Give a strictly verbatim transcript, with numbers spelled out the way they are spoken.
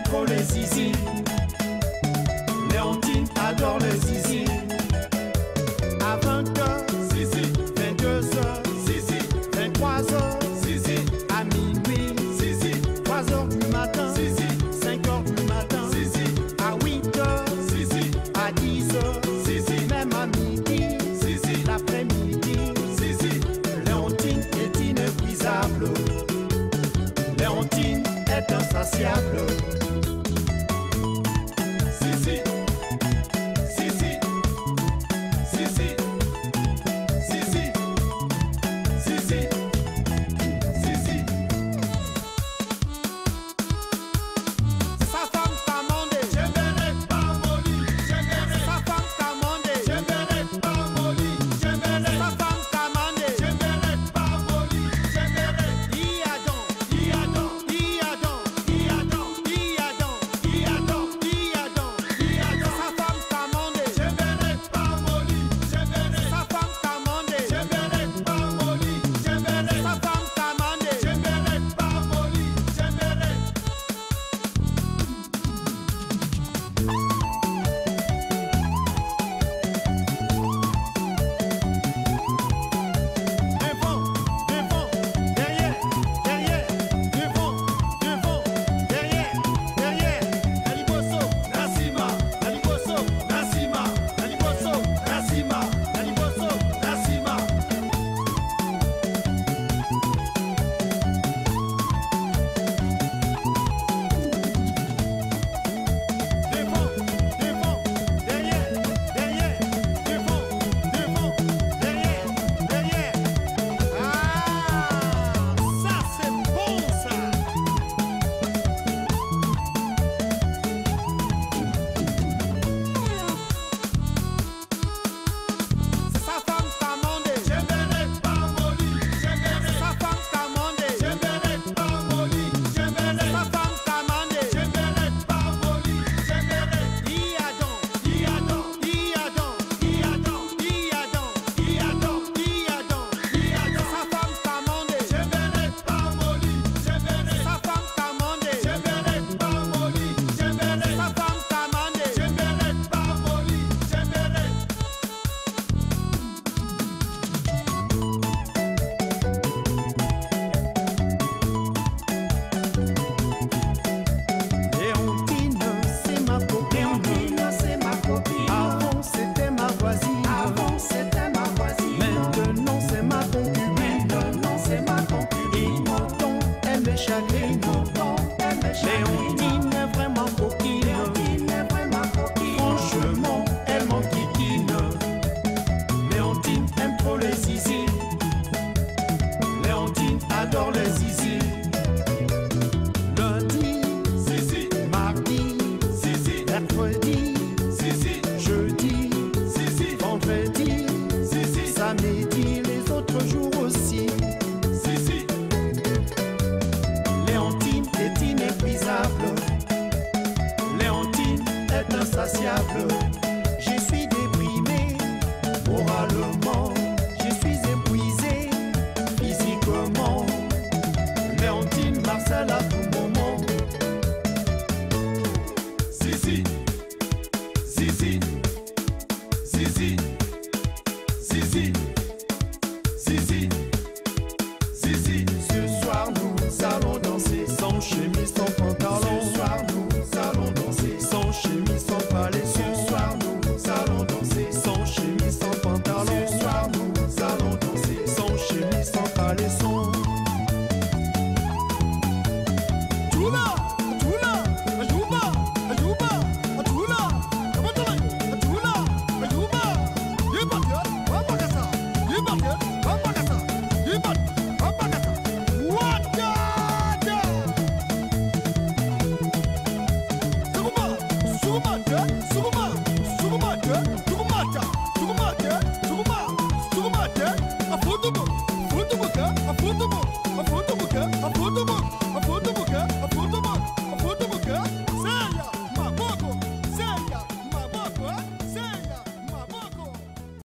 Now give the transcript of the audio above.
trop les zizi. Léontine adore les zizi. À vingt heures, zizi. vingt-deux heures, zizi. vingt-trois heures, zizi. À minuit, zizi. trois heures du matin, zizi. cinq heures du matin, zizi. À huit heures, zizi. À dix heures, zizi. Même à midi, zizi. L'après-midi, zizi. Léontine est inépuisable. Léontine est insatiable. Zizi. Zizi. Zizi. Zizi. Zizi. Zizi. Sa femme t'a mandé. Je verrai pas Molly. Je verrai. Sa femme t'a mandé. Je verrai pas Molly. Je verrai. Sa femme t'a mandé. Je verrai pas Molly. Je verrai. Iadon. Iadon. Iadon. Iadon. Iadon. Iadon. Iadon. Iadon. Sa femme t'a mandé. Je verrai pas Molly. Je verrai. Sa femme t'a mandé. Je verrai pas Molly. Je verrai. Sa femme t'a mandé. Je verrai pas Molly. Je verrai. Devant, devant, derrière, derrière, devant, devant, derrière, derrière. Naliboso, Nassima, Naliboso, Nassima, Naliboso, Nassima, Naliboso, Nassima. Devant, devant, derrière, derrière, devant, devant, derrière, derrière. Ah, ça c'est bon ça. Sa femme t'a mandé. Je verrai pas Molly. Je verrai. Sa femme t'a mandé. Je verrai pas Molly. Je verrai. Sa femme t'a mandé. Je verrai pas Molly. Je verrai. Iadon. Iadon. Iadon. Iadon. Iadon. Iadon. Iadon. Iadon. Sa femme t'a mandé. Je verrai pas Molly. Je verrai. Sa femme t'a mandé. Je verrai pas Molly. Je verrai. Sa femme t'a mandé. Je verrai pas Molly. Je verrai. Léontine, c'est ma copine. Léontine, c'est ma copine. Avant, c'était ma voisine. Avant, c'était ma voisine. Maintenant, c'est ma concubine. Maintenant, c'est ma concubine. Pourtant, elle me chagrine. Pourtant, elle me chagrine. Léontine est vraiment coquine. Léontine est vraiment coquine. Franchement, elle m'enquiquine. Léontine aime trop les zizi. Léontine adore les zizi. Lundi, zizi. Mardi, zizi. Mercredi, zizi. Jeudi, zizi. Vendredi, zizi. Samedi, les autres jours aussi, zizi. Léontine est inépuisable. Léontine est insatiable. Je suis déprimé moralement. Je suis épuisé physiquement. Léontine Marcel à tout moment. Zizi. Zizi. Zizi. Zizi. Zizi. Zizi. Ce soir nous allons danser sans chemise, sans pantalon. Ce soir nous allons danser sans chemise, sans palais. Ce soir nous allons danser sans chemise, sans pantalon. Ce soir nous allons danser sans chemise, sans palais. Tout là.